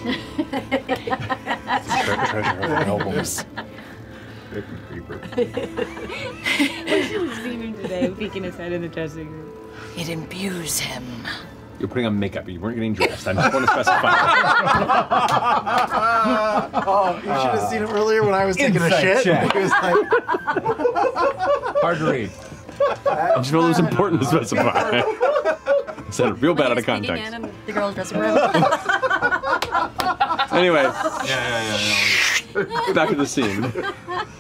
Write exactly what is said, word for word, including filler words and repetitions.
Treasure of albums. Creeper. He's seen him today, peeking his head in the dressing room. It imbues him. You're putting on makeup. You weren't getting dressed. I just want to specify. Oh, you should have seen him earlier when I was taking a shit. Check. He was like, Hard to read. I just felt it was important to specify. I said it real bad out of context. In the girls' dressing room. Anyway, Yeah, yeah, yeah. back to the scene.